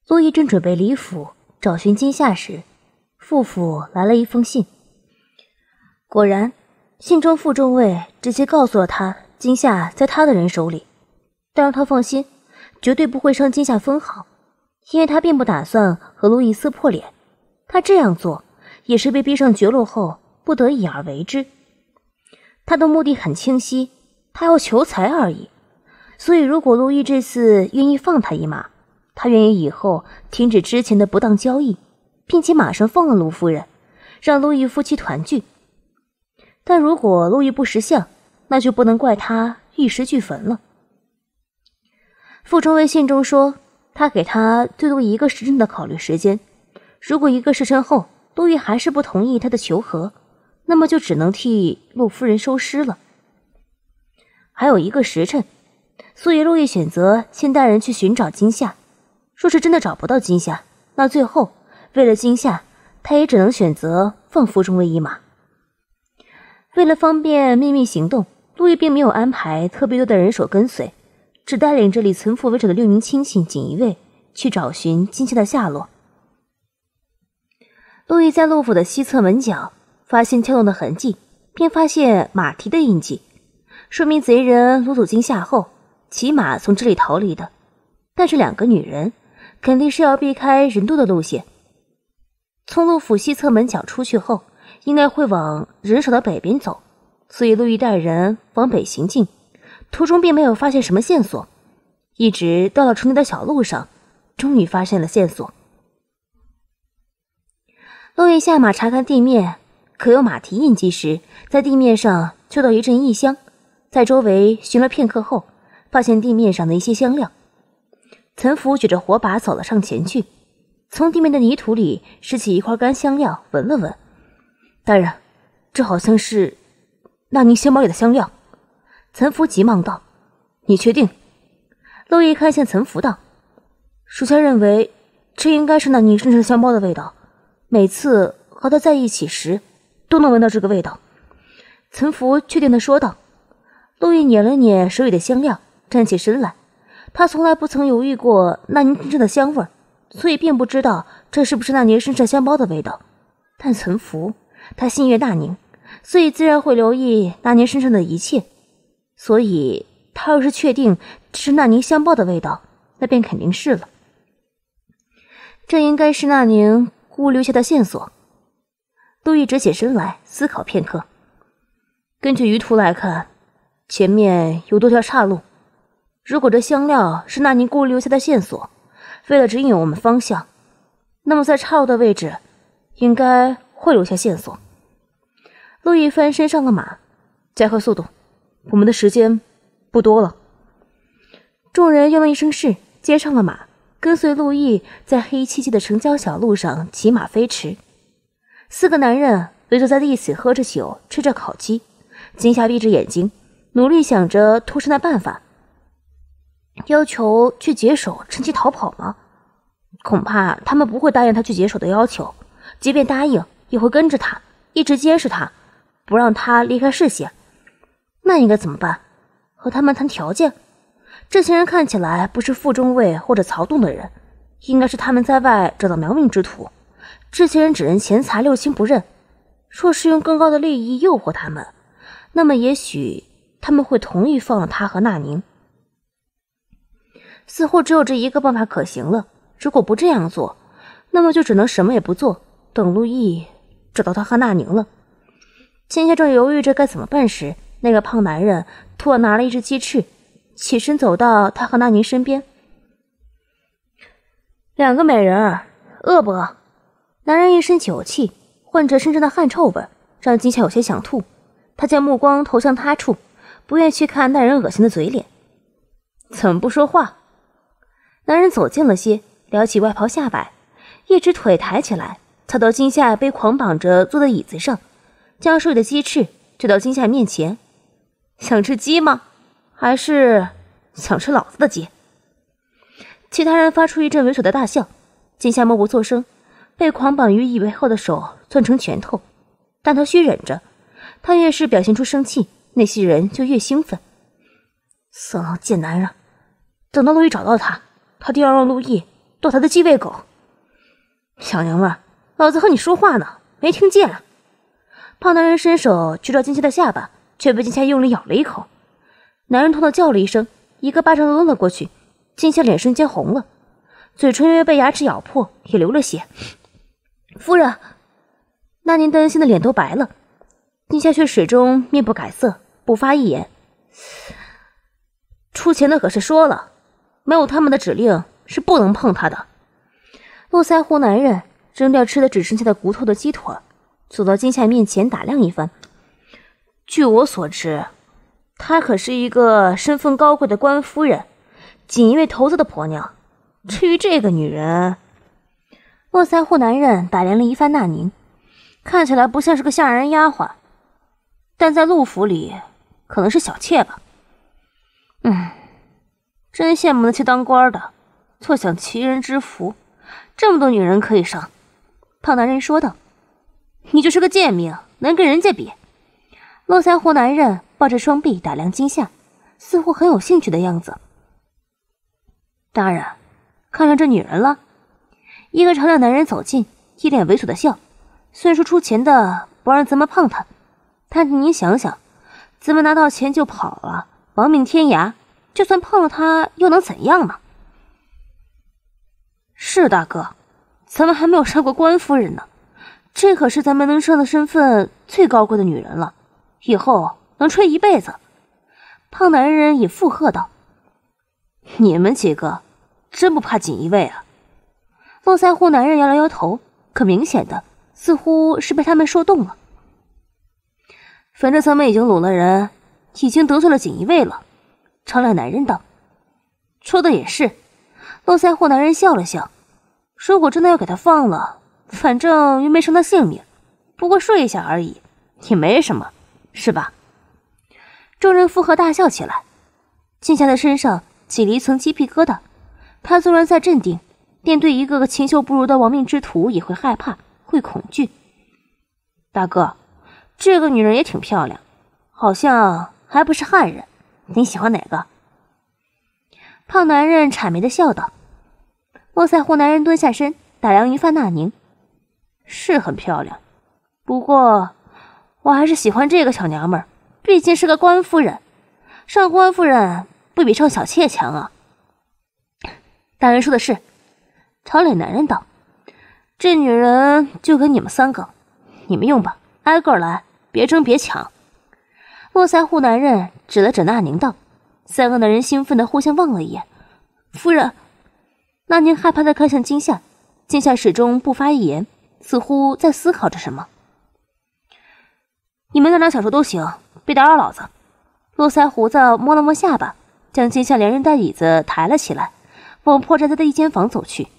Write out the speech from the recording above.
陆毅正准备离府找寻金夏时，傅府来了一封信。果然，信中傅中尉直接告诉了他金夏在他的人手里，但让他放心，绝对不会伤金夏分毫，因为他并不打算和陆毅撕破脸，他这样做也是被逼上绝路后不得已而为之。他的目的很清晰，他要求财而已。所以如果陆毅这次愿意放他一马，他愿意以后停止之前的不当交易，并且马上放了陆夫人，让陆毅夫妻团聚。但如果陆毅不识相，那就不能怪他玉石俱焚了。傅中尉信中说，他给他最多1个时辰的考虑时间，如果1个时辰后陆毅还是不同意他的求和，那么就只能替陆夫人收尸了。还有1个时辰，所以陆毅选择先带人去寻找金夏。若是真的找不到金夏，那最后为了金夏，他也只能选择放傅中尉一马。为了方便秘密行动，陆毅并没有安排特别多的人手跟随，只带领这里存伏为主的6名亲信锦衣卫去找寻金夏的下落。陆毅在陆府的西侧门角发现跳动的痕迹，并发现马蹄的印记，说明贼人掳走金夏后骑马从这里逃离的。但是2个女人肯定是要避开人多的路线，从陆府西侧门角出去后，应该会往人少的北边走，所以陆毅带人往北行进，途中并没有发现什么线索，一直到了城里的小路上，终于发现了线索。陆毅下马查看地面可有马蹄印记时，在地面上嗅到一阵异香，在周围寻了片刻后，发现地面上的一些香料。岑福举着火把走了上前去，从地面的泥土里拾起一块干香料，闻了闻。大人，这好像是那您香包里的香料。岑福急忙道：“你确定？”陆毅看向岑福道：“属下认为这应该是那您身上香包的味道，每次和他在一起时都能闻到这个味道。”岑福确定地说道。陆毅捻了捻手里的香料，站起身来。他从来不曾犹豫过那您身上的香味，所以并不知道这是不是那您身上香包的味道。但岑福他心悦那宁，所以自然会留意那您身上的一切。所以他要是确定这是那您香包的味道，那便肯定是了。这应该是那您故留下的线索。陆毅直起身来思考片刻。根据舆图来看，前面有多条岔路。如果这香料是那您故留下的线索，为了指引我们方向，那么在岔路的位置应该会留下线索。陆毅翻身上了马，加快速度，我们的时间不多了。众人应了一声是，接上了马，跟随陆毅在黑漆漆的城郊小路上骑马飞驰。4个男人围坐在一起喝着酒，吃着烤鸡。金夏闭着眼睛，努力想着脱身的办法。要求去解手，趁机逃跑吗？恐怕他们不会答应他去解手的要求，即便答应，也会跟着他，一直监视他，不让他离开视线。那应该怎么办？和他们谈条件？这些人看起来不是傅中尉或者曹洞的人，应该是他们在外找到苗民之徒。这些人只认钱财，六亲不认。若是用更高的利益诱惑他们，那么也许他们会同意放了他和那宁。似乎只有这一个办法可行了，如果不这样做，那么就只能什么也不做，等陆毅找到他和那宁了。金夏正犹豫着该怎么办时，那个胖男人突然拿了一只鸡翅，起身走到他和那宁身边。2个美人儿，饿不饿？男人一身酒气，混着身上的汗臭味，让金夏有些想吐。他将目光投向他处，不愿去看那人恶心的嘴脸。怎么不说话？男人走近了些，撩起外袍下摆，一只腿抬起来，踩到金夏被捆绑着坐在椅子上，将手里的鸡翅推到金夏面前。想吃鸡吗？还是想吃老子的鸡？其他人发出一阵猥琐的大笑。金夏默不作声，被捆绑于椅背后的手攥成拳头，但他虚忍着。他越是表现出生气，那些人就越兴奋。色狼贱男人！等到陆毅找到他，他定要让陆毅斗他的鸡尾狗。小娘们，老子和你说话呢，没听见啊？胖男人伸手去抓金夏的下巴，却被金夏用力咬了一口。男人痛得叫了一声，一个巴掌抡了过去，金夏脸瞬间红了，嘴唇因为被牙齿咬破也流了血。夫人，那您担心的脸都白了，金夏却始终面不改色，不发一言。出钱的可是说了，没有他们的指令是不能碰他的。络腮胡男人扔掉吃的只剩下的骨头的鸡腿，走到金夏面前打量一番。据我所知，她可是一个身份高贵的官夫人，锦衣卫头子的婆娘。至于这个女人，络腮胡男人打量了一番那宁，看起来不像是个下人丫鬟，但在陆府里可能是小妾吧。真羡慕那些当官的，坐享齐人之福，这么多女人可以上。胖男人说道：“你就是个贱命，能跟人家比？”络腮胡男人抱着双臂打量金夏，似乎很有兴趣的样子。当然，看上这女人了。一个长脸男人走近，一脸猥琐的笑。虽然说出钱的不让咱们碰他，但您想想，咱们拿到钱就跑了，亡命天涯，就算碰了他又能怎样呢？是大哥，咱们还没有上过官夫人呢，这可是咱们能上的身份最高贵的女人了，以后能吹一辈子。胖男人也附和道：“你们几个真不怕锦衣卫啊？”络腮胡男人摇了摇头，可明显的似乎是被他们说动了。反正咱们已经掳了人，已经得罪了锦衣卫了。长脸男人道：“说的也是。”络腮胡男人笑了笑，如果真的要给他放了，反正又没伤他性命，不过睡一下而已，也没什么，是吧？众人附和大笑起来。金夏的身上起了一层鸡皮疙瘩，他纵然再镇定，面对一个个清秀不如的亡命之徒也会害怕，会恐惧。大哥，这个女人也挺漂亮，好像还不是汉人，你喜欢哪个？胖男人谄媚的笑道。络腮胡男人蹲下身打量一番那宁，是很漂亮，不过我还是喜欢这个小娘们儿，毕竟是个官夫人，上官夫人不比上小妾强啊。大人说的是。长脸男人道：“这女人就给你们三个，你们用吧，挨个来，别争别抢。”络腮胡男人指了指那宁道。三个男人兴奋地互相望了一眼。夫人，那宁害怕地看向金夏，金夏始终不发一言，似乎在思考着什么。你们在哪小说都行，别打扰老子。络腮胡子摸了摸下巴，将金夏连人带椅子抬了起来，往破宅子的一间房走去。